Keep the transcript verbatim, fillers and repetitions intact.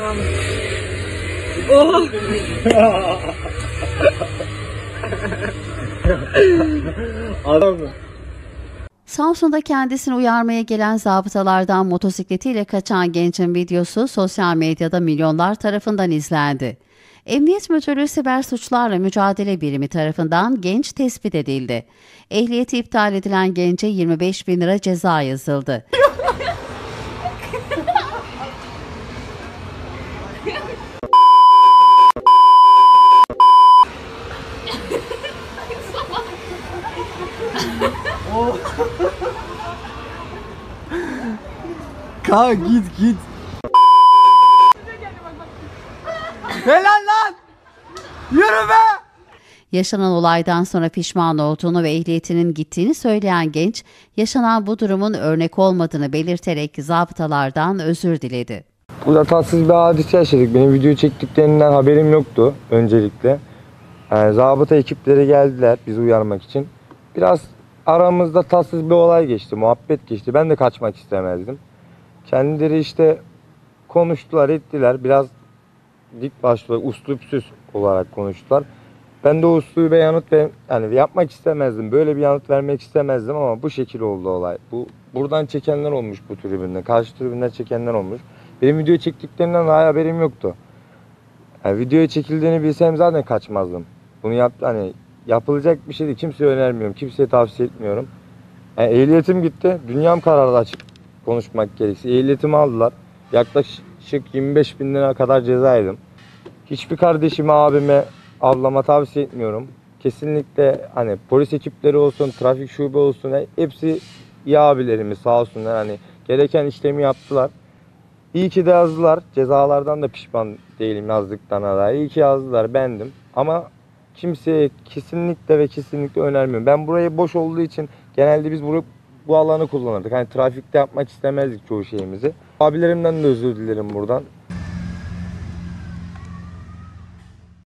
Tamam. Oh. Adam mı? Samsun'da kendisini uyarmaya gelen zabıtalardan motosikletiyle kaçan gencin videosu sosyal medyada milyonlar tarafından izlendi. Emniyet Müdürlüğü Siber Suçlarla Mücadele Birimi tarafından genç tespit edildi. Ehliyeti iptal edilen gence yirmi beş bin lira ceza yazıldı. Ka git git. Helal lan. Yürü be. Yaşanan olaydan sonra pişman olduğunu ve ehliyetinin gittiğini söyleyen genç, yaşanan bu durumun örnek olmadığını belirterek zabıtalardan özür diledi. Burada tatsız bir hadise yaşadık. Benim video çektiklerinden haberim yoktu öncelikle. Yani zabıta ekipleri geldiler bizi uyarmak için. Biraz aramızda tatsız bir olay geçti, muhabbet geçti. Ben de kaçmak istemezdim. Kendileri işte konuştular, ettiler. Biraz dik başlı, uslupsuz olarak konuştular. Ben de o uslubu yanıt ver, yani yapmak istemezdim. Böyle bir yanıt vermek istemezdim ama bu şekil oldu olay. Bu buradan çekenler olmuş bu tribünden. Karşı tribünden çekenler olmuş. Benim video çektiklerinden daha haberim yoktu. Yani videoya çekildiğini bilsem zaten kaçmazdım. Bunu yap, hani yapılacak bir şey değil. Kimseye önermiyorum. Kimseye tavsiye etmiyorum. Yani ehliyetim gitti. Dünyam karardı açık konuşmak gerekirse. Ehliyetimi aldılar. Yaklaşık yirmi beş bin lira kadar ceza yedim. Hiçbir kardeşime, abime, ablama tavsiye etmiyorum. Kesinlikle hani polis ekipleri olsun, trafik şube olsun, hepsi iyi abilerimiz sağ olsunlar. Hani gereken işlemi yaptılar. İyi ki de yazdılar. Cezalardan da pişman değilim yazdıklarına da. İyi ki yazdılar, bendim. Ama kimseye kesinlikle ve kesinlikle önermiyorum. Ben burayı boş olduğu için genelde biz burayı, bu alanı kullanırdık. Hani trafikte yapmak istemezdik çoğu şeyimizi. Abilerimden de özür dilerim buradan.